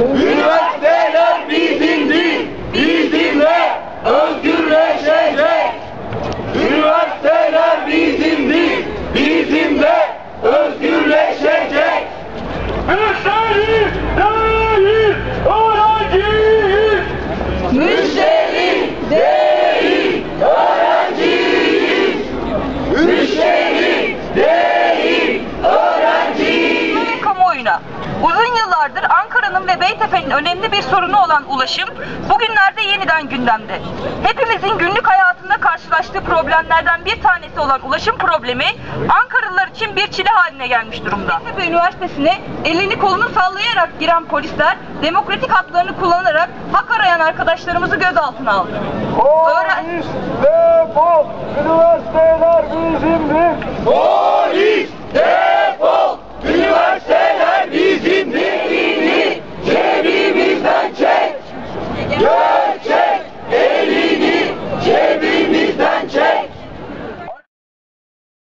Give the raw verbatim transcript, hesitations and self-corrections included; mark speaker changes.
Speaker 1: Üniversiteler bizimdir, bizimle özgürleşecek. Üniversiteler bizimdir, bizimle özgürleşecek.
Speaker 2: Müşteri değil, öğrenciyiz.
Speaker 1: Müşteri değil, öğrenciyiz. Müşteri değil, öğrenciyiz.
Speaker 3: Ve kamuoyuna uzun yıllardır Ankara'nın ve Beytepe'nin önemli bir sorunu olan ulaşım bugünlerde yeniden gündemde. Hepimizin günlük hayatında karşılaştığı problemlerden bir tanesi olan ulaşım problemi Ankaralılar için bir çile haline gelmiş durumda. Beytepe Üniversitesi'ne elini kolunu sallayarak giren polisler demokratik haklarını kullanarak hak arayan arkadaşlarımızı gözaltına aldı.
Speaker 2: Polis defol, üniversiteler bizimdir.